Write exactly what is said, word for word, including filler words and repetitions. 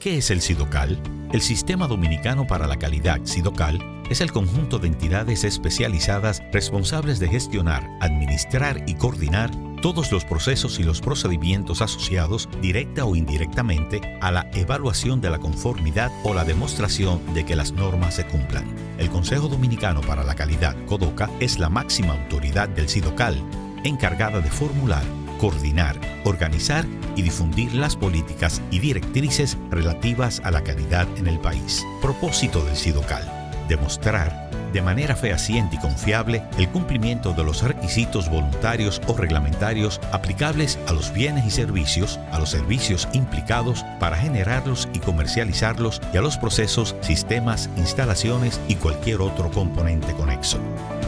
¿Qué es el SIDOCAL? El Sistema Dominicano para la Calidad, SIDOCAL, es el conjunto de entidades especializadas responsables de gestionar, administrar y coordinar todos los procesos y los procedimientos asociados, directa o indirectamente, a la evaluación de la conformidad o la demostración de que las normas se cumplan. El Consejo Dominicano para la Calidad, CODOCA, es la máxima autoridad del SIDOCAL, encargada de formular, coordinar, organizar y difundir las políticas y directrices relativas a la calidad en el país. Propósito del SIDOCAL: demostrar de manera fehaciente y confiable el cumplimiento de los requisitos voluntarios o reglamentarios aplicables a los bienes y servicios, a los servicios implicados para generarlos y comercializarlos y a los procesos, sistemas, instalaciones y cualquier otro componente conexo.